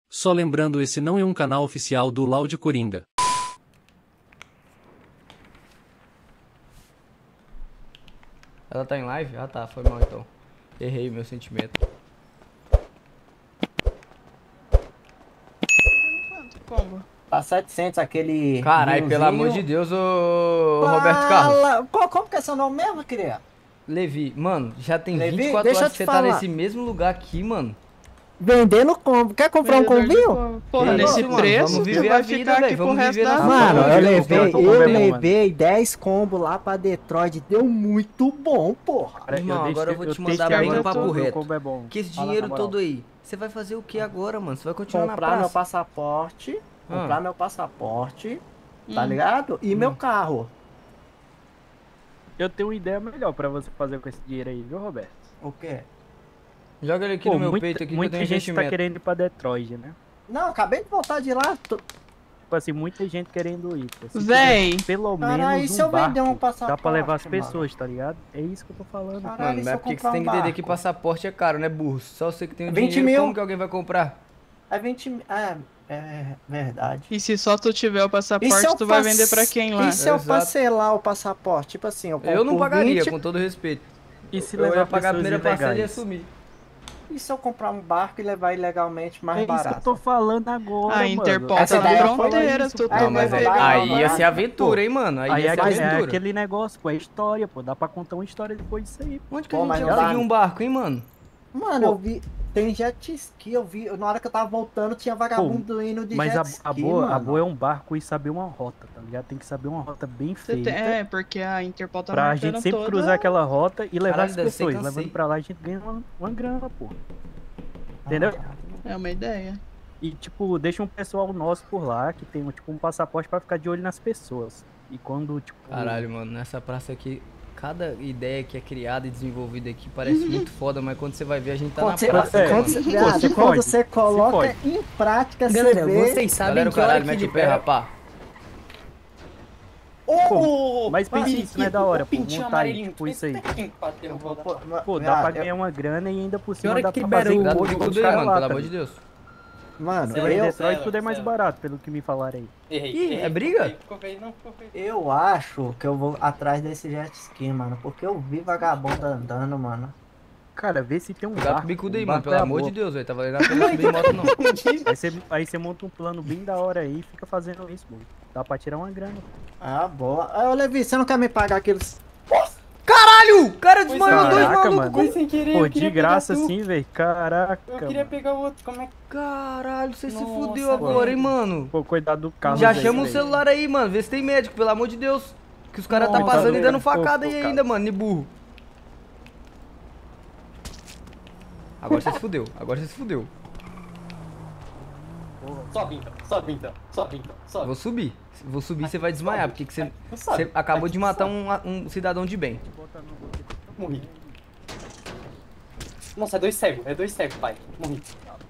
Só lembrando, esse não é um canal oficial do Loud Coringa. Ela tá em live? Ah tá, foi mal então. Errei meu sentimento. Quanto combo? Tá 700 aquele Carai, pelo amor de Deus, ô Roberto Carlos. Como que é seu nome mesmo, queria? Levi, mano, já tem Levi, 24 deixa eu horas te que você tá falar. nesse mesmo lugar aqui, mano. Vendendo combo. Quer comprar um Vendedor de combinho? combo. Porra, Que nesse isso, mano? preço, Vamos você viver vai a vida, ficar aqui velho. pro Vamos resto viver da na vida. Mano, vida. eu Combo é bom, levei 10 combos lá pra Detroit. Deu muito bom, porra. Irmão, agora eu vou te mandar bem no papo reto. Combo é bom. Que esse Fala, dinheiro na moral. todo aí, você vai fazer o que agora, mano? Você vai continuar na Comprar meu praça? passaporte. Comprar meu passaporte. Tá Hum. ligado? E meu carro. Eu tenho uma ideia melhor pra você fazer com esse dinheiro aí, viu, Roberto? O quê? Joga ele aqui Pô, no meu peito aqui que eu muita tenho gente tá investimento. querendo ir pra Detroit, né? Não, acabei de voltar de lá. Tipo assim, muita gente querendo ir. Pô. Se Véi. tiver pelo Caralho, menos e se eu um vender um barco, passaporte, dá pra levar as mano? pessoas, tá ligado? É isso que eu tô falando. Caralho, Mano, e mas se é eu porque você comprar tem um que entender que barco? passaporte é caro, né, burro? Só você que tem o 20 dinheiro, mil. como que alguém vai comprar? É 20 mil. É verdade. E se só tu tiver o E se passaporte, eu tu vai vender pra quem lá? E se eu Exato. parcelar o passaporte? Tipo assim, eu compro Eu não por pagaria, 20, com todo respeito. E se Eu ia levar pagar a pessoas primeira parcela e ia ilegais? sumir. E se eu comprar um barco e levar ilegalmente mais É isso que eu barato? tô falando agora, A mano. Interpol Essa tá na ideia foi fronteira, isso, tu pô. Aí tá Não, mas não aí, vai pegar dar, aí não ia vai ser dar. aventura, hein, mano? Aí Aí ia ser é aventura. aquele negócio, pô, é história, pô. Dá pra contar uma história depois disso aí. Onde que Pô, a mas gente não ia dá. conseguir um barco, hein, mano? Mano, Pô. eu vi. Tem jet ski, eu vi. Na hora que eu tava voltando, tinha vagabundo indo de Mas jet a ski, boa mano. é um barco e saber uma rota, tá ligado? Tem que saber uma rota bem feita. porque a Interpol tá Pra marcando gente sempre toda... cruzar aquela rota e levar Caralho, as deve ser pessoas. cansei. Levando pra lá a gente ganha uma grana, pô. Entendeu? É uma ideia. E tipo, deixa um pessoal nosso por lá que tem tipo um passaporte pra ficar de olho nas pessoas. E quando, tipo. Caralho, mano, nessa praça aqui, cada ideia que é criada e desenvolvida aqui parece muito foda, mas quando você vai ver, a gente tá na praça, né, Quando, mano? você, Pô, viado, se quando pode, você coloca se em prática, Galera, você vê. vocês sabem Galera, o que hora caralho, que mete o pé, libera... rapá. Mas pensa isso, não é da hora, pô. pintinho Montar aí, amarelinho, tipo isso aí. Pô, dá Viado, pra ganhar uma grana e ainda por Que cima hora dá que pra libera fazer o- Cuidado com imposto tudo dos aí, caras mano, lá, pelo tá amor de ligado? Deus. Mano, Você vai em eu, Detroit, tudo é mais barato, pelo que me falaram aí. Ih, é briga? eu acho que eu vou atrás desse jet ski, mano. Porque eu vi vagabundo andando, mano. Cara, vê se tem um Cuidado com barco. o bicudo um aí, mano, barco pelo é a amor de boa. Deus, velho. Tá valendo a pena subir em moto, não. Aí você monta um plano bem da hora aí e fica fazendo isso, mano. Dá pra tirar uma grana. Ah, boa. Ô, Levi, você não quer me pagar aqueles. Caralho! O cara desmaiou dois Caraca, malucos. mano. sem querer, Pô, eu queria de graça pegar tu. assim, velho. Caraca. Eu queria mano. pegar o outro, como é que... Caralho, você se Nossa, fudeu agora, hein, mano. Pô, cuidado do carro. Já aí, chama o velho. celular aí, mano. Vê se tem médico, pelo amor de Deus. Que os caras tá Nossa, passando e velho. dando facada Pô, aí pô, ainda, mano, de burro. Agora você se fudeu, agora você se fudeu. Sobe então, sobe então, sobe então, sobe. Vou subir. Vou subir, você vai desmaiar, porque que você, Sobe. você acabou Aqui, de matar sobe. um cidadão de bem. Morri. Nossa, é dois cegos, pai. Morri.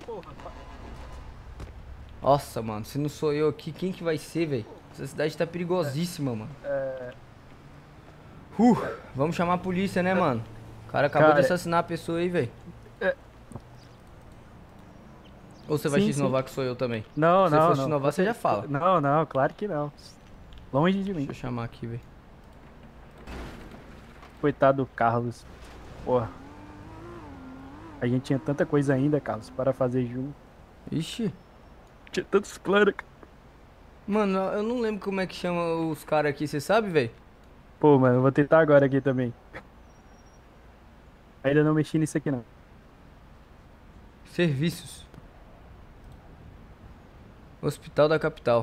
Nossa, mano, se não sou eu aqui, quem que vai ser, velho? Essa cidade tá perigosíssima, mano. Vamos chamar a polícia, né, mano? O cara acabou de Cara, assassinar a pessoa aí, velho. Ou você vai Sim, te inovar que sou eu também? Não, Se não, fosse não. inovar, você já fala. Não, não, claro que não. Longe de mim. Deixa eu chamar aqui, velho. Coitado do Carlos. Porra. A gente tinha tanta coisa ainda, Carlos, para fazer junto. Ixi. Tinha tantos planos. Mano, eu não lembro como é que chama os caras aqui, você sabe, velho? Pô, mano, eu vou tentar agora aqui também. Ainda não mexi nisso aqui, não. Serviços. Hospital da capital.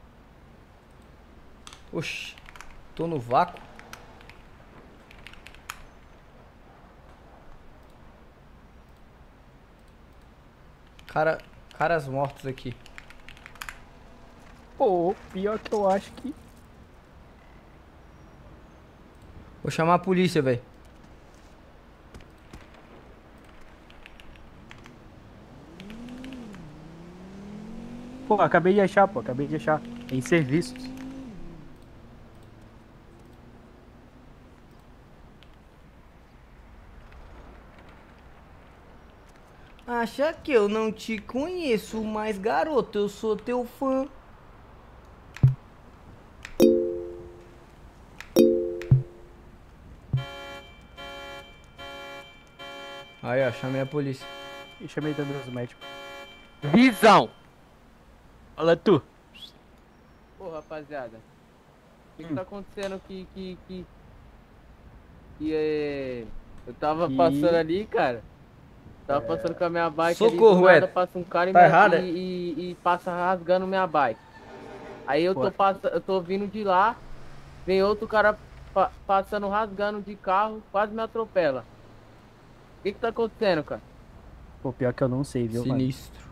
Oxi. Tô no vácuo. Caras mortos aqui. Pô, pior que eu acho que... Vou chamar a polícia, velho. Pô, acabei de achar, pô. Acabei de achar. Em serviços. acha que eu não te conheço, mas garoto, eu sou teu fã. Aí, ó, chamei a polícia. E chamei também os médicos. Visão! Olha tu. Pô, rapaziada. O que tá acontecendo eu tava passando ali, cara. Tava passando com a minha bike Socorro, ali, do nada Ed. passa um cara Tá errado, é? e passa rasgando minha bike. Aí eu tô vindo de lá, vem outro cara passando rasgando de carro, quase me atropela. O que tá acontecendo, cara? Pô, pior que eu não sei, viu, mano? Sinistro.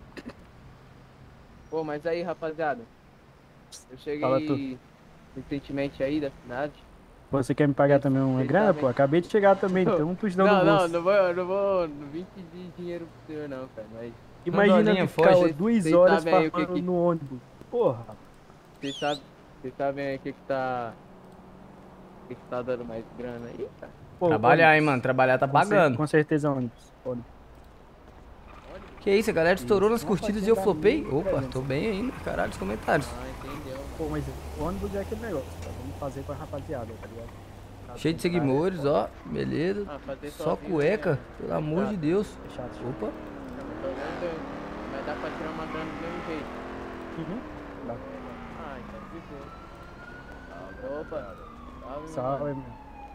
Pô, mas aí, rapaziada. Eu Fala cheguei recentemente aí da cidade. Pô, você quer me pagar também uma grana, pô? Acabei de chegar também, então um tostão no bolso. Não vim pedir dinheiro pro senhor não, cara, mas... Imagina Dolinha, ficar foge. 2 Vocês horas sabem aí o que farmando que- no ônibus. Porra. Vocês sabem aí o que tá... O que tá dando mais grana aí, cara? Pô, Trabalhar, hein, ônibus. mano. Trabalhar tá Com cer- pagando. Com certeza ônibus. Ônibus. Que isso, a galera estourou nas Uma curtidas e fatia eu da flopei? minha, Opa, presente. tô bem ainda. Caralho, os comentários. Ah, entendeu. Pô, mas o ônibus é aquele negócio, tá? Vamos fazer com a rapaziada, tá ligado? Cheio de seguidores, ó. Beleza. Ah, fazer Só sozinho, cueca, né? pelo amor de Deus. É chato. Opa. Tô vendo, mas dá pra tirar uma grana do mesmo jeito. Uhum. Dá. Ah, então de boa. Opa. Salve, meu.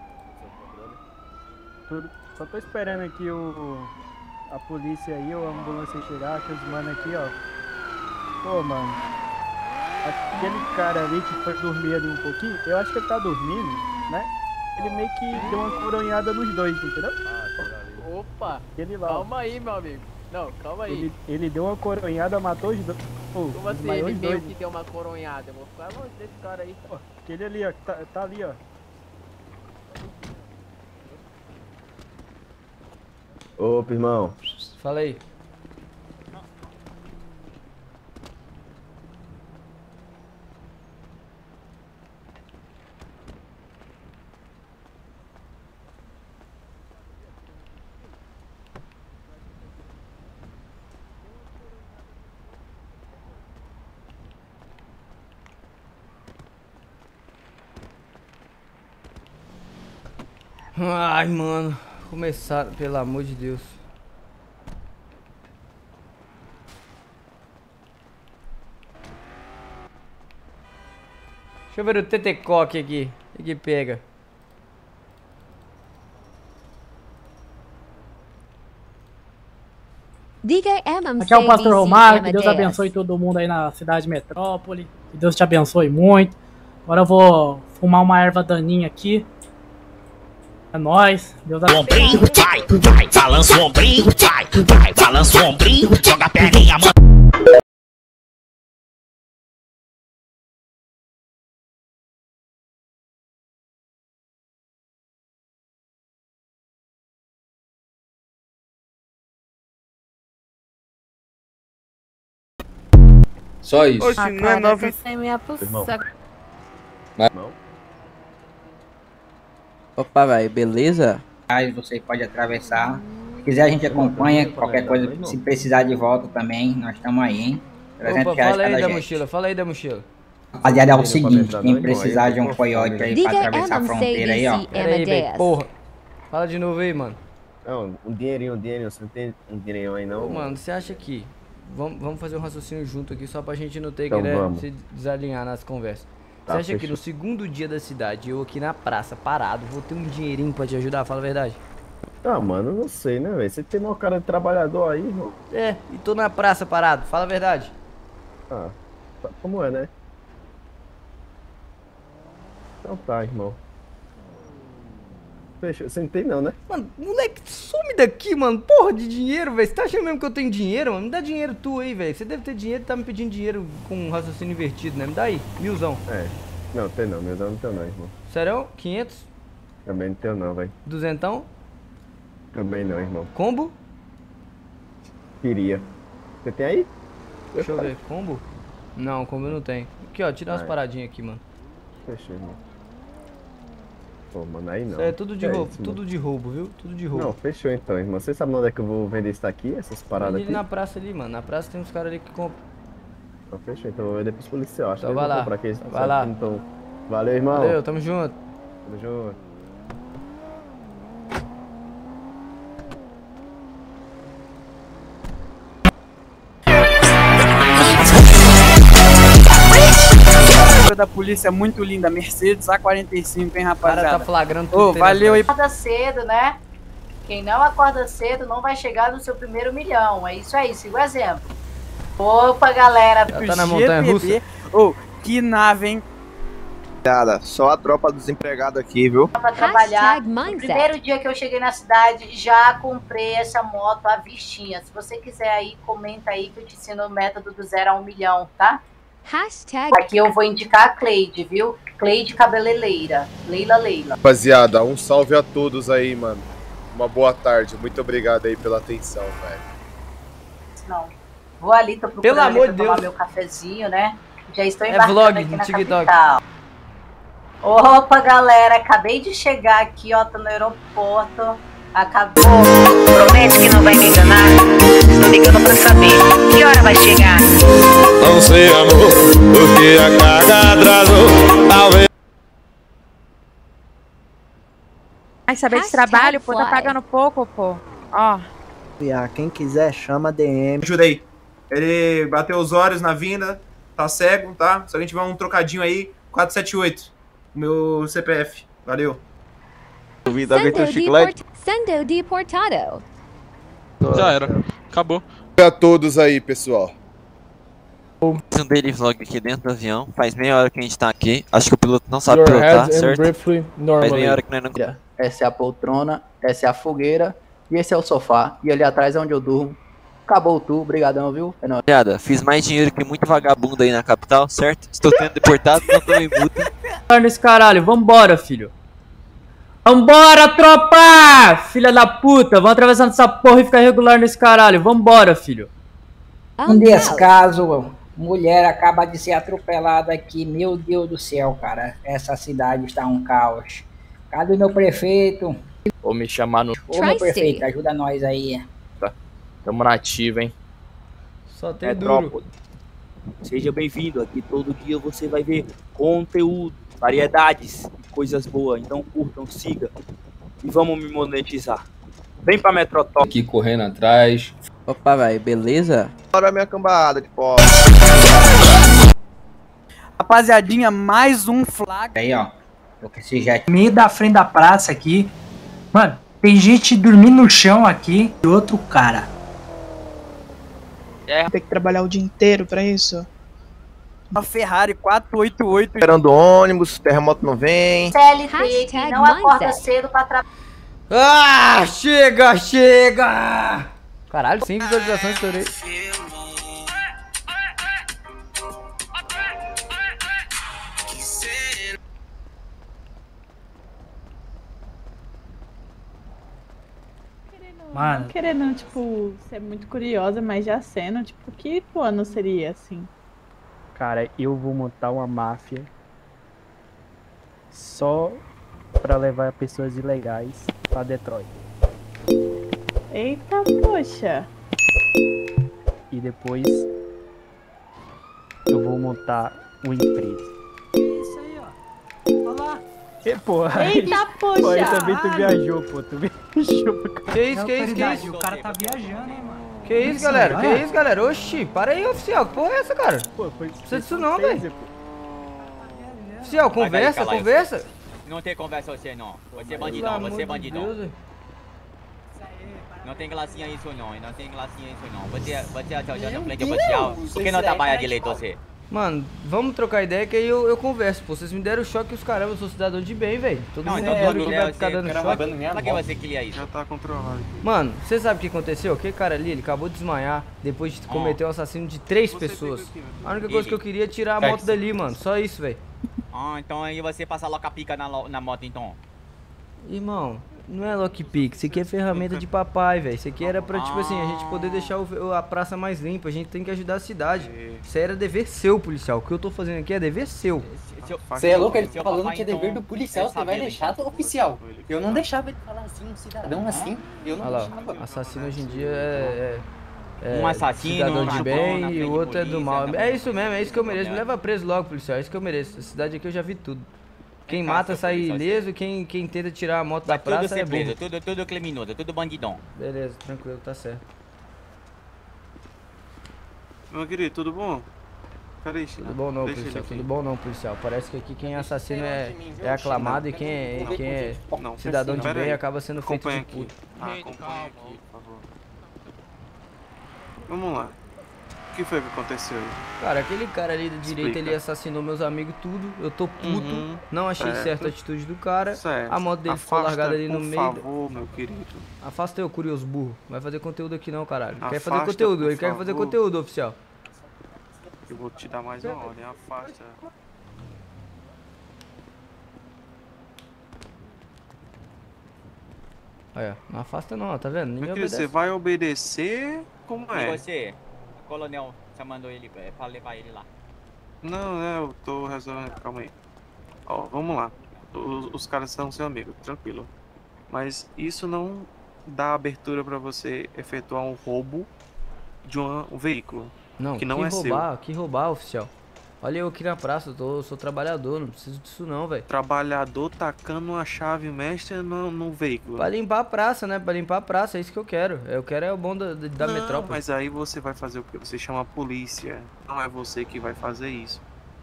Só tô esperando aqui a polícia aí, ou a ambulância chegar, que os mano aqui, ó. Pô, mano. Aquele cara ali que foi dormir ali um pouquinho, eu acho que ele tá dormindo, né? Ele meio que deu uma coronhada nos dois, entendeu? Opa. Ele lá. Calma aí, meu amigo. Não, calma aí. Ele deu uma coronhada, matou os dois. Pô, Como assim desmaiou ele os meio dois. que deu uma coronhada? Eu vou ficar longe desse cara aí. Pô, aquele ali, ó, que tá ali, ó. Opa, irmão. Fala aí. Ai, mano. Começar, pelo amor de Deus. Deixa eu ver o TT-Coque aqui. O que pega? Diga Emam Aqui é o Pastor Romário, que Deus Amadeus. abençoe todo mundo aí na cidade metrópole. Que Deus te abençoe muito. Agora eu vou fumar uma erva daninha aqui. É nóis. Deus abençoe. Ombrinho, vai, balança o ombrinho, vai, balança o ombrinho, joga a perninha, mano. Só isso. Oxe, não é nove. Sem minha Irmão. pulsa. Irmão. Opa, velho, beleza? Aí você pode atravessar. Se quiser a gente acompanha, qualquer coisa, se precisar de volta também, nós estamos aí, hein? 300 Opa, reais fala aí cada da gente. mochila, fala aí da mochila. Rapaziada, é o Não seguinte, pra quem não, precisar de um irmão, coiote aí Diga pra atravessar a Emam fronteira aí, ó. Pera aí, velho, Amadeus. porra. Fala de novo aí, mano. Não, um dinheirinho, você não tem um dinheirinho aí não? Ô, mano, você acha que... Vamos fazer um raciocínio junto aqui, só pra gente não ter Então que, né, vamos. se desalinhar nas conversas. Tá, Você acha que fechou. no segundo dia da cidade, eu aqui na praça, parado, vou ter um dinheirinho pra te ajudar? Fala a verdade. Ah, mano, eu não sei, né, velho? Você tem uma cara de trabalhador aí, irmão. É, e tô na praça parado, fala a verdade. Ah, tá como é, né? Então tá, irmão. Fechou. Você não tem não, né? Mano, moleque, some daqui, mano. Porra de dinheiro, velho. Você tá achando mesmo que eu tenho dinheiro, mano? Me dá dinheiro tu aí, velho. Você deve ter dinheiro e tá me pedindo dinheiro com um raciocínio invertido, né? Me dá aí, 1000zão. É. Não, tem não. Meu não tem não, irmão. Serão? 500? Também não tenho não, velho. 200? Também não, irmão. Combo? Queria. Você tem aí? Deixa eu ver. Combo? Não, combo eu não tenho. Aqui, ó. Tira umas Ah, é. paradinhas aqui, mano. Fechou, irmão. Pô, mano, aí não. Isso é tudo de roubo, isso, tudo mano? de roubo, viu? Tudo de roubo. Não, fechou então, irmão. Você sabe onde é que eu vou vender isso aqui, essas paradas Vende aqui? ele na praça ali, mano. Na praça tem uns caras ali que compram. Então fechou, então eu vou vender pros policiais. Acho Então que vai eles vão lá, comprar aqui, então vai lá. Então, valeu, irmão. Valeu, tamo junto. Tamo junto. Da polícia muito linda, Mercedes A45, hein, O cara rapaziada? tá flagrando Ô, valeu aí. Acorda cedo, né? Quem não acorda cedo não vai chegar no seu primeiro milhão. É isso aí, siga o exemplo. Opa, galera. Já tá na montanha russa? Ô, que nave, hein? Só a tropa dos empregados aqui, viu? Pra trabalhar. No primeiro dia que eu cheguei na cidade, já comprei essa moto à vistinha. Se você quiser aí, comenta aí que eu te ensino o método do 0 a 1 milhão, tá? Aqui eu vou indicar a Cleide, viu? Cleide cabeleireira. Leila. Rapaziada, um salve a todos aí, mano. Uma boa tarde. Muito obrigado aí pela atenção, velho. Não. Vou ali, tô procurando Pelo amor de tomar Deus. meu cafezinho, né? Já estou É embarcando vlog aqui no na TikTok. capital. Opa, galera, acabei de chegar aqui, ó, tô no aeroporto. Acabou. Promete que não vai me enganar. Estou ligando pra saber que hora vai chegar. Não sei, amor, porque a carga atrasou. Talvez. Vai saber de trabalho, pô, tá pagando pouco, pô. Ó. Quem quiser, chama DM. Ajuda aí. Ele bateu os olhos na vinda, tá cego, tá? Se alguém tiver um trocadinho aí, 478. O meu CPF. Valeu. Duvido alguém ter um chiclete. Sendo deportado. Já era. Acabou. A todos aí, pessoal. Um daily vlog aqui dentro do avião. Faz meia hora que a gente tá aqui. Acho que o piloto não sabe pilotar, certo? Faz meia hora que nós não... Essa é a poltrona, essa é a fogueira e esse é o sofá. E ali atrás é onde eu durmo. Acabou tudo, brigadão, viu? É nóis. Rapaziada, fiz mais dinheiro que muito vagabundo aí na capital, certo? Estou sendo deportado, não tô em multa. Nesse caralho, vambora, filho. Vambora, tropa! Filha da puta, vamos atravessando essa porra e ficar regular nesse caralho. Vambora, filho. Um descaso, mulher acaba de ser atropelada aqui. Meu Deus do céu, cara. Essa cidade está um caos. Cadê o meu prefeito? Vou me chamar no... Ô, meu prefeito, ajuda nós aí. Tá. Tamo na ativa, hein? Só tem duro. Seja bem-vindo. Aqui todo dia você vai ver conteúdo, variedades e coisas boas. Então curtam, siga e vamos me monetizar. Vem pra Metrotop. Aqui correndo atrás. Opa, velho, beleza? Olha a minha cambada de pobre. Rapaziadinha, mais um flag. Aí, ó. Tô com esse jet. Meio da frente da praça aqui. Mano, tem gente dormindo no chão aqui e outro cara. Tem que trabalhar o dia inteiro pra isso. Uma Ferrari 488. Esperando ônibus, terremoto não vem. CLT que não acorda cedo pra trabalhar. Ah, chega! Caralho, 100 visualizações, estourei. Mano. Não querendo, tipo, ser muito curiosa, mas já sendo, tipo, que plano seria, assim? Cara, eu vou montar uma máfia só pra levar pessoas ilegais pra Detroit. Eita, poxa. E depois eu vou montar uma empresa. Isso aí, ó. Olha lá. Que porra? Eita, poxa. Pô, aí também tu viajou, pô. Tu viajou pra... Que isso? O cara tá viajando, hein, mano. Que isso, galera? Que isso, galera? Oxi, para aí, oficial. Que porra é essa, cara? Pô, foi... Não precisa disso não, velho. Oficial, conversa. Não tem conversa você não. Você é bandidão, você é bandidão. Não tem glacinha isso não, não tem glacinha isso não. Você é o frente oficial. Por que não trabalha direito você? Mano, vamos trocar ideia que aí eu converso, pô. Vocês me deram choque os caramba, eu sou cidadão de bem, velho. Todo mundo vai ficar dando choque. Pra que você queria isso? Já tá controlado. Mano, você sabe o que aconteceu? Aquele cara ali, ele acabou de desmaiar depois de cometer um assassino de 3 pessoas. A única coisa que eu queria é tirar a moto dali, mano. Só isso, velho. Ah, então aí você passa logo a pica na moto, então. Irmão, Não é lockpick, isso aqui é ferramenta de papai, velho. Isso aqui era pra, tipo assim, a gente poder deixar a praça mais limpa. A gente tem que ajudar a cidade. Isso aí era dever seu, policial. O que eu tô fazendo aqui é dever seu. Você é louco? Ele tá falando que é dever do policial. Você vai deixar do oficial. Eu não deixava ele falar assim, um cidadão assim. Eu não deixava. Assassino hoje em dia é um assassino, cidadão de bem e o outro é do mal. É isso mesmo, é isso que eu mereço. Me leva preso logo, policial. É isso que eu mereço. Essa cidade aqui eu já vi tudo. Quem mata sai ileso, quem tenta tirar a moto da praça é burro. Tudo criminoso, tudo bandidão. Beleza, tranquilo, tá certo. Meu querido, tudo bom? Peraí, tudo bom não, policial, tudo bom não, policial. Parece que aqui quem é assassino é aclamado e quem é cidadão de bem acaba sendo feito de puto. Acompanha aqui, por favor. Vamos lá. O que foi que aconteceu? Cara, aquele cara ali da direita, ele assassinou meus amigos tudo. Eu tô puto, não achei certa a atitude do cara. A moto dele ficou largada ali no meio. Por favor, meu querido. Afasta eu, curioso burro. Não vai fazer conteúdo aqui não, caralho. Quer fazer conteúdo, ele quer fazer conteúdo, oficial. Eu vou te dar mais uma ordem, afasta. Olha, não afasta não, tá vendo? Ninguém obedece. Você vai obedecer? Como é? E você? O coronel chamando ele pra levar ele lá. Não, eu tô resolvendo, calma aí. Ó, vamos lá. Os caras são seu amigo, tranquilo. Mas isso não dá abertura pra você efetuar um roubo de um veículo. Não, que não é roubar, seu. Que roubar, oficial. Olha eu aqui na praça, eu sou trabalhador, não preciso disso não, velho. Trabalhador tacando uma chave mestra no veículo. Pra limpar a praça, né? Pra limpar a praça, é isso que eu quero. Eu quero é o bom da metrópole. Mas aí você vai fazer o quê? Você chama a polícia. Não é você que vai fazer isso.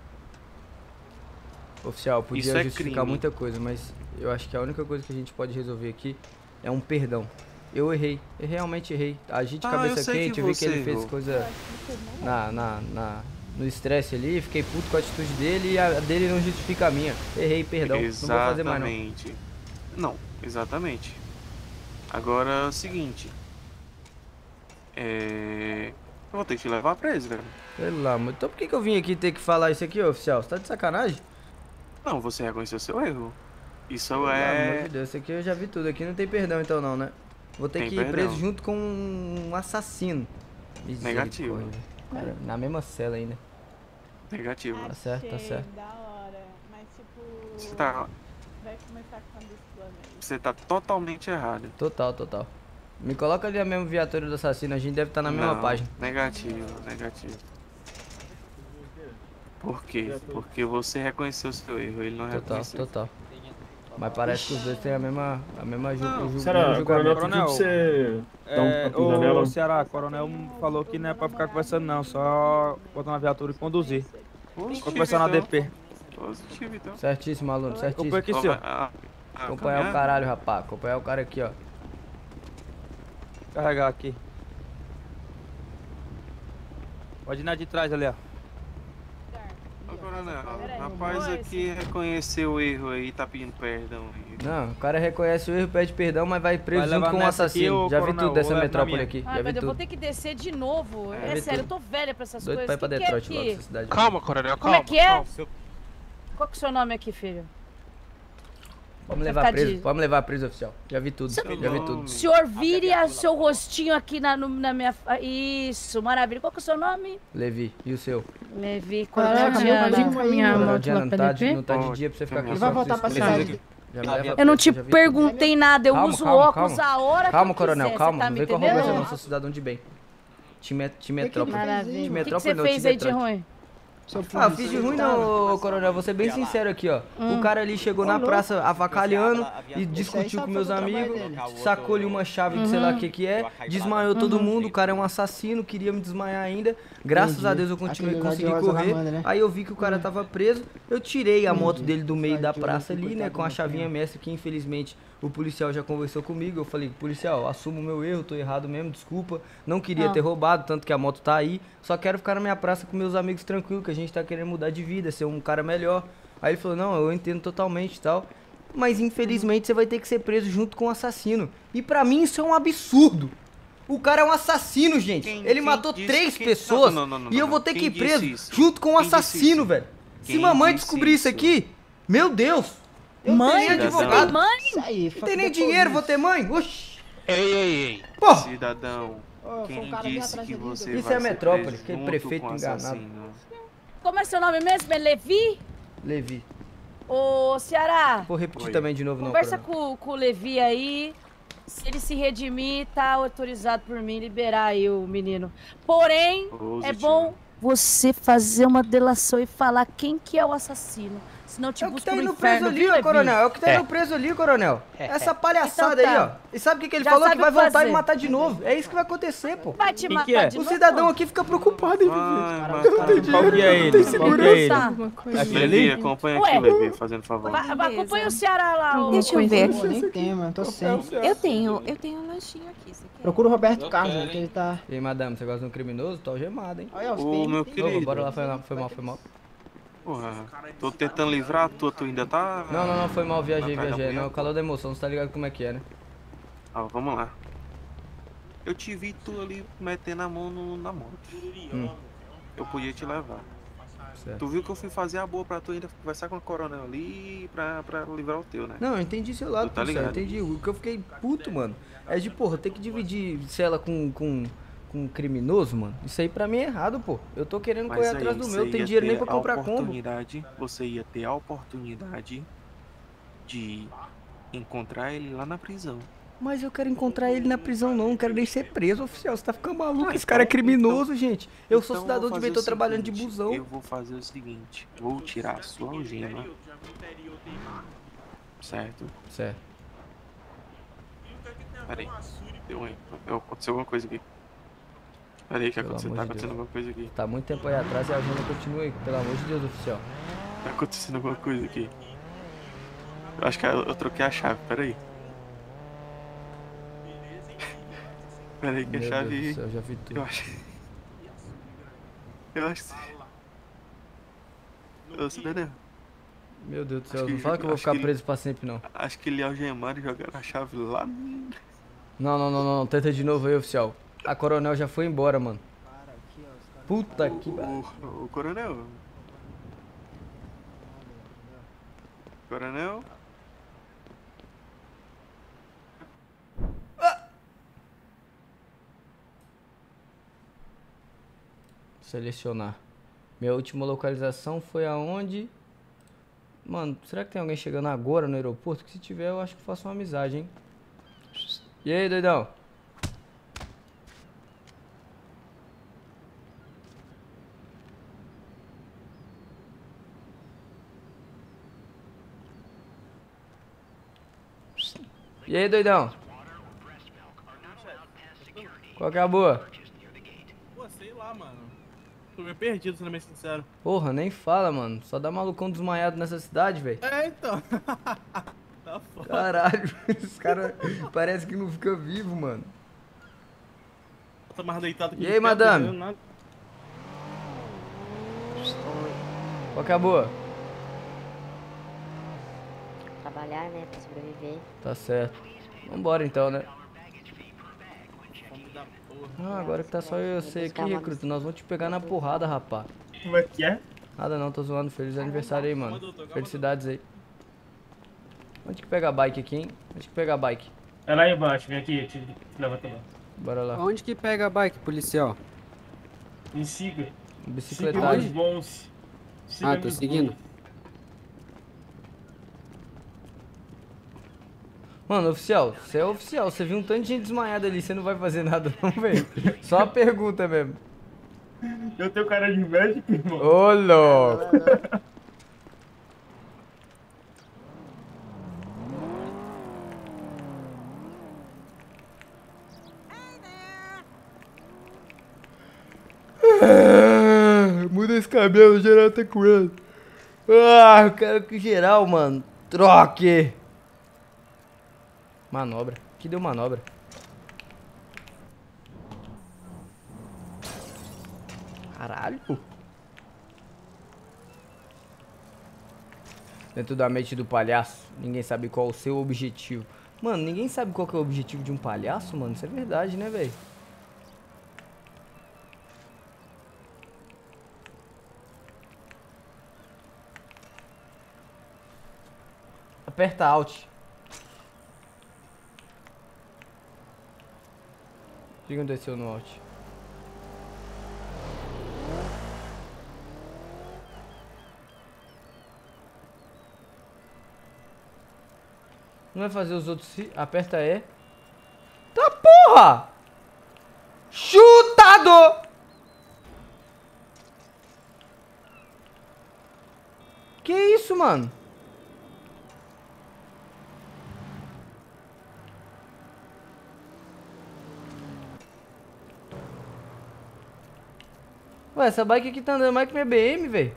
Oficial, podia justificar muita coisa, mas eu acho que a única coisa que a gente pode resolver aqui é um perdão. Eu errei, eu realmente errei. Agi de cabeça quente, eu vi que ele fez coisa no estresse ali, fiquei puto com a atitude dele e a dele não justifica a minha. Errei, perdão, não vou fazer mais não. Não, exatamente. Agora é o seguinte. Eu vou ter que te levar preso, velho. Pelo amor, então por que eu vim aqui ter que falar isso aqui, oficial? Você tá de sacanagem? Não, você reconheceu seu erro. Isso Pelo amor de Deus, isso aqui eu já vi tudo, aqui não tem perdão então não, né? Vou ter que ir preso junto com um assassino. Negativo. Cara, na mesma cela ainda. Negativo. Tá certo, tá certo. Da hora, mas tipo... Você tá... Vai começar quando esse plano aí? Você tá totalmente errado. Total. Me coloca ali a mesma viatura do assassino, a gente deve estar na mesma página. Negativo. Por quê? Porque você reconheceu o seu erro, ele não reconheceu. Total. Mas parece que os dois têm a mesma Será, coronel, pediu pra você dar um papinho nela? Ô, Ceará, coronel falou que não é pra ficar conversando não, só botar na viatura e conduzir. Conversar na DP. Positivo, então. Certíssimo, aluno, certíssimo. Aqui, senhor. Acompanhar o caralho, rapaz. Acompanhar o cara aqui, ó. Carregar aqui. Pode ir na de trás ali, ó. Coronel, rapaz aqui reconheceu o erro aí, tá pedindo perdão aí. Não, o cara reconhece o erro, pede perdão, mas vai preso junto com um assassino. Já vi tudo dessa metrópole aqui. Ah, mas eu vou ter que descer de novo. É sério, eu tô velha pra essas coisas. Doido pra ir pra Detroit logo, essa cidade. Calma, coronel, calma. Como é que é? Qual que é o seu nome aqui, filho? Vamos levar preso, vamos levar preso, oficial. Já vi tudo, já vi tudo. Senhor, vire o seu rostinho aqui na minha... Isso, maravilha. Qual que é o seu nome? Levi, e o seu? Levi, Coronel não tá de dia pra você ficar aqui. Vai voltar pra cidade. Eu não te perguntei nada, eu uso óculos a hora que eu quiser. Coronel, calma, tá não vem com arrogância, eu não sou cidadão de bem. Te metrópole. Maravilha. O que você fez aí de ruim? Eu fiz de ruim não, coronel, vou ser bem sincero aqui, ó. O cara ali chegou na praça avacalhando e discutiu com meus amigos, sacou-lhe uma chave de sei lá o que é, desmaiou todo mundo, o cara é um assassino, queria me desmaiar ainda. Graças a Deus eu consegui correr, aí eu vi que o cara tava preso, eu tirei a moto dele do meio da praça ali, né, com a chavinha mestra que infelizmente o policial já conversou comigo, eu falei, policial, assumo o meu erro, tô errado mesmo, desculpa, não queria ter roubado, tanto que a moto tá aí, só quero ficar na minha praça com meus amigos tranquilo, que a gente tá querendo mudar de vida, ser um cara melhor. Aí ele falou, não, eu entendo totalmente e tal, mas infelizmente você vai ter que ser preso junto com o assassino. E pra mim isso é um absurdo. O cara é um assassino, gente. Ele matou 3 pessoas e eu vou ter que ir preso junto com o assassino, velho. Se mamãe descobrir isso aqui, meu Deus. Eu Mãe? tenho advogado. Mãe? Isso aí, Não tem nem dinheiro, vou ter mãe? Oxi. Ei. Pô. Cidadão, quem disse que você Isso vai é ser metrópole, preso aquele junto prefeito com o enganado. assassino? Como é seu nome mesmo? É Levi? Levi. Ô, Ceará. Vou repetir também de novo, não. Conversa com o Levi aí. Se ele se redimir, tá autorizado por mim liberar aí o menino. Porém, é bom você fazer uma delação e falar quem que é o assassino. Senão te busca no inferno, preso ali, ó, coronel. É o que tá indo preso ali, coronel. Essa palhaçada Então aí, tá. ó. E sabe o que ele Já falou? sabe Que vai o que voltar e fazer. me matar de novo. É isso que vai acontecer, pô. Vai te Quem matar que é? de O novo? cidadão aqui fica preocupado em viver. Eu não tenho Qual que é dinheiro, ele? não tem Qual que é segurança. ele? Levi, acompanha aqui, Levi, fazendo favor. Acompanha o Ceará lá. Deixa eu ver. Nem tem, mano, tô sem. Eu tenho um lanchinho aqui. Você quer? Procura o Roberto Carlos, mano, que ele tá... E aí, madame, você gosta de um criminoso? Tô algemado, hein? Ô, meu querido. Bora lá, foi mal. Porra, tô tentando livrar, tu ainda tá... Não, foi mal, viajei. Atrás da Não, punheta? o calor da emoção, você tá ligado como é que é, né? Vamos lá. Eu te vi tu ali metendo a mão na moto. Eu podia te levar. Certo. Tu viu que eu fui fazer a boa pra tu ainda conversar com a coronel ali pra livrar o teu, né? Não, eu entendi seu lado, Tu tá parceiro, ligado? entendi. O que eu fiquei puto, mano, é de, porra, ter que dividir cela com um criminoso, mano. Isso aí pra mim é errado, pô. Eu tô querendo correr Mas aí, atrás do você meu, tem ia dinheiro nem ter pra a comprar combo. Você ia ter a oportunidade de encontrar ele lá na prisão. Mas eu quero encontrar ele na prisão não quero nem ser preso, oficial. Você tá ficando maluco, esse cara é criminoso, gente. Eu sou cidadão de bem, tô trabalhando de busão. Eu vou fazer o seguinte, vou tirar a sua algema. Certo? Certo. Peraí, aconteceu alguma coisa aqui. Peraí, que aconteceu? Tá acontecendo alguma coisa aqui. Tá muito tempo aí atrás e a agenda continua aí, pelo amor de Deus, oficial. Tá acontecendo alguma coisa aqui. Eu acho que eu troquei a chave, peraí. Peraí que a chave... Deus do céu, já vi tudo. Eu acho que... Ô, cidadão. Meu Deus do céu, não fala que eu vou ficar preso pra sempre, não. Acho que ele algemaram e jogaram a chave lá. Não, tenta de novo aí, oficial. A coronel já foi embora, mano. Puta que pariu. O coronel. Coronel? Selecionar. Minha última localização foi aonde? Mano, será que tem alguém chegando agora no aeroporto? Que se tiver, eu acho que faço uma amizade, hein? E aí, doidão? E aí, doidão? Qual que é a boa? Pô, sei lá, mano. Tô meio perdido, sendo bem sincero. Porra, nem fala, mano. Só dá malucão desmaiado nessa cidade, velho. É, então. Tá foda. Caralho, esse cara parece que não fica vivo, mano. Tá mais deitado aqui. E aí, madame? Qual que é a boa? Trabalhar, né, pra sobreviver. Tá certo. Vambora então, né? Ah, agora que tá só eu e você aqui, recruta, nós vamos te pegar na porrada, rapá. Como é que é? Nada não, tô zoando. Feliz aniversário aí, mano. Felicidades aí. Onde que pega a bike aqui, hein? Onde que pega a bike? É lá embaixo, vem aqui, te leva até lá. Bora lá. Onde que pega a bike, policial? Me siga. Bicicletagem. Siga meus bons. Siga Ah, tô meus seguindo. bons. Mano, oficial, você é oficial. Você viu um tanto de gente desmaiada ali, você não vai fazer nada não, velho. Só uma pergunta mesmo. Eu tenho cara de médico, irmão. Ô, louco. Muda esse cabelo, geral tá com ele. Ah, eu quero que geral, mano, troque. Manobra. Que deu manobra? Caralho. Dentro da mente do palhaço, ninguém sabe qual é o seu objetivo. Mano, ninguém sabe qual que é o objetivo de um palhaço, mano. Isso é verdade, né, velho? Aperta Alt. Diga onde desceu no Alt. Não vai fazer os outros... Aperta E. Tá porra! Chutado! Que isso, mano? Ué, essa bike aqui tá andando mais que minha BM, velho.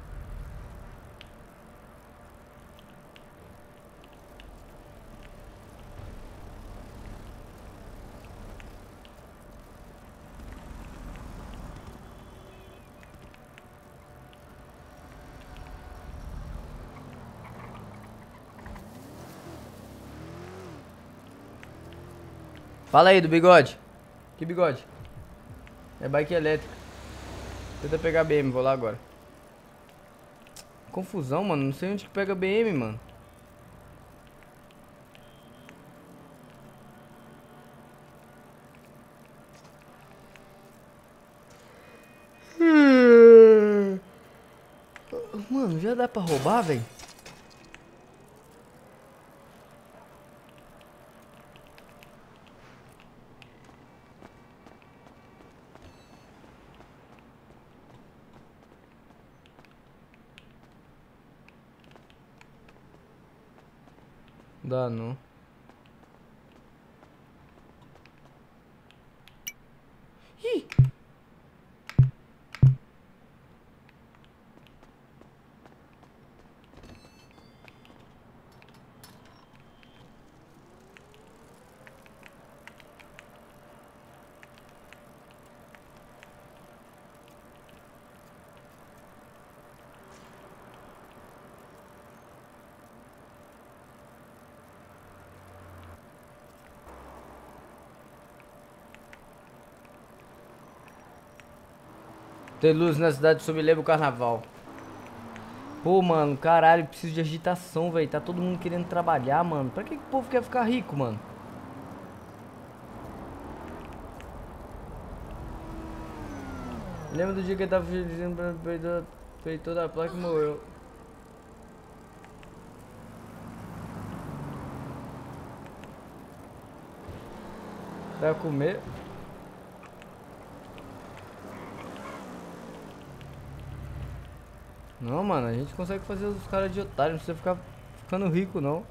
Fala aí do bigode. Que bigode? É bike elétrica. Tenta pegar a BM, vou lá agora. Confusão, mano. Não sei onde que pega a BM, mano. Mano, já dá pra roubar, velho? Dá não. Ih! Ter luz na cidade só me lembra o carnaval. Pô, mano, caralho, preciso de agitação, velho. Tá todo mundo querendo trabalhar, mano. Pra que o povo quer ficar rico, mano? Lembra do dia que ele tava dizendo peitou da placa e morreu. Vai comer? Não, mano, a gente consegue fazer os caras de otário, não precisa ficar ficando rico, não.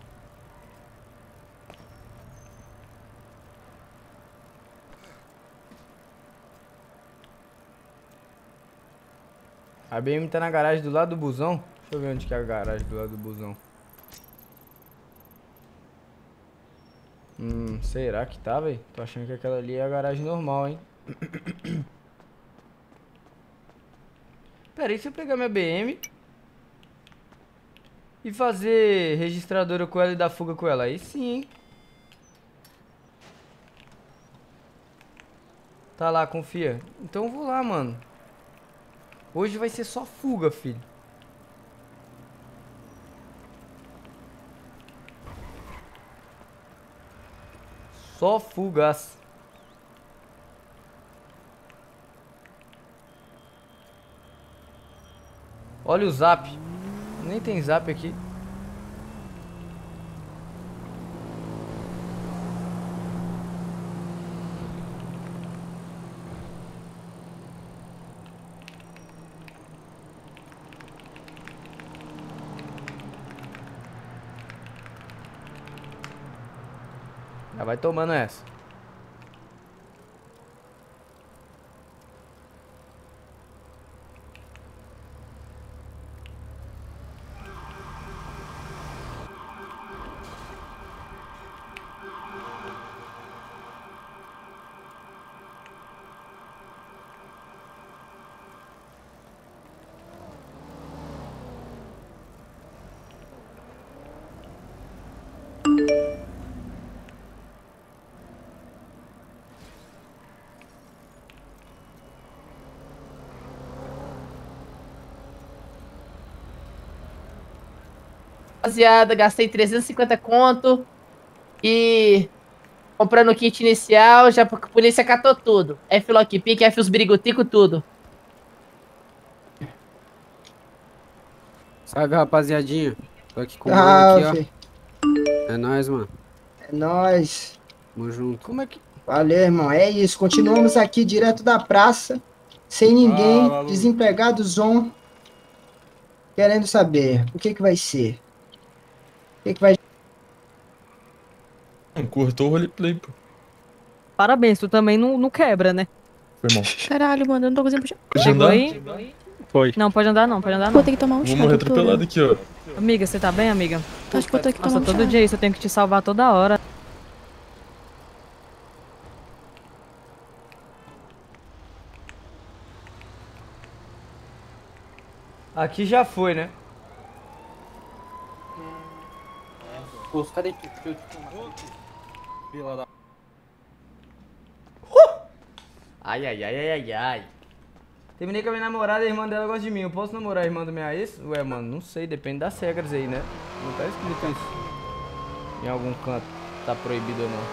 A BM tá na garagem do lado do busão. Deixa eu ver onde que é a garagem do lado do busão. Será que tá, velho? Tô achando que aquela ali é a garagem normal, hein? Pera aí, se eu pegar minha BM e fazer registradora com ela e dar fuga com ela, aí sim, hein? Tá lá, confia. Então eu vou lá, mano. Hoje vai ser só fuga, filho. Só fugas. Olha o zap. Nem tem zap aqui. Já vai tomando essa. Rapaziada, gastei 350 conto. E... comprando o kit inicial, já porque a polícia catou tudo. F Lockpick, F os birigutico, tudo. Salve, rapaziadinha. Tô aqui com o mano aqui, ó. É nóis, mano. É nóis. Tamo junto. Como é que... Valeu, irmão. É isso. Continuamos aqui direto da praça. Sem ninguém. Desempregados on. Querendo saber o que vai ser. O que vai... Cortou o roleplay, pô. Parabéns, tu também não quebra, né? Foi mal. Caralho, mano, eu não tô conseguindo puxar. Chegou aí? Foi. Não, pode andar não, pode andar não. Vou ter que tomar um chá. Vou morrer atropelado aqui, ó. Amiga, você tá bem, amiga? Acho que vou ter que tomar Nossa, um todo chá. dia isso, eu tenho que te salvar toda hora. Aqui já foi, né? Pô, cadê tu? Fila da... Ai, ai, ai, ai, ai, ai. Terminei com a minha namorada e a irmã dela gosta de mim. Eu posso namorar a irmã da minha ex? Ué, mano, não sei, depende das regras aí, né? Não tá escrito isso em algum canto. Tá proibido ou não.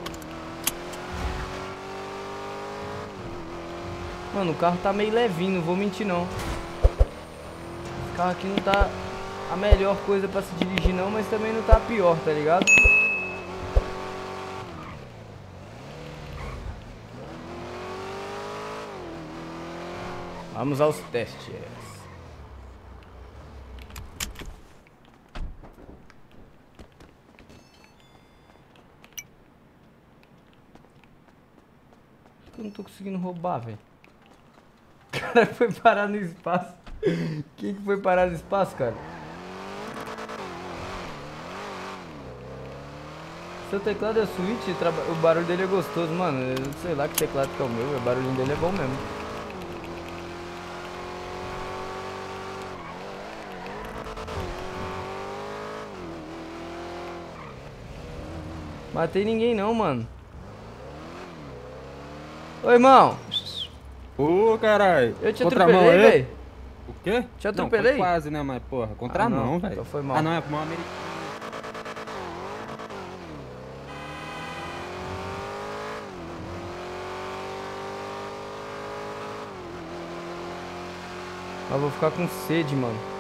Mano, o carro tá meio levinho, não vou mentir não. Esse carro aqui não tá a melhor coisa pra se dirigir não, mas também não tá a pior, tá ligado? Vamos aos testes. Eu não tô conseguindo roubar, velho. O cara foi parar no espaço. Quem que foi parar no espaço, cara? Seu teclado é Switch, o barulho dele é gostoso, mano. Eu sei lá que teclado que é o meu, o barulhinho dele é bom mesmo. Matei ninguém não, mano. Ô, irmão. Ô, caralho. Eu te atropelei, velho. O quê? Te atropelei? Não, foi quase, né, mas porra. Contramão, velho. Então foi mal. Ah, não, é pro mal americano. Mas vou ficar com sede, mano.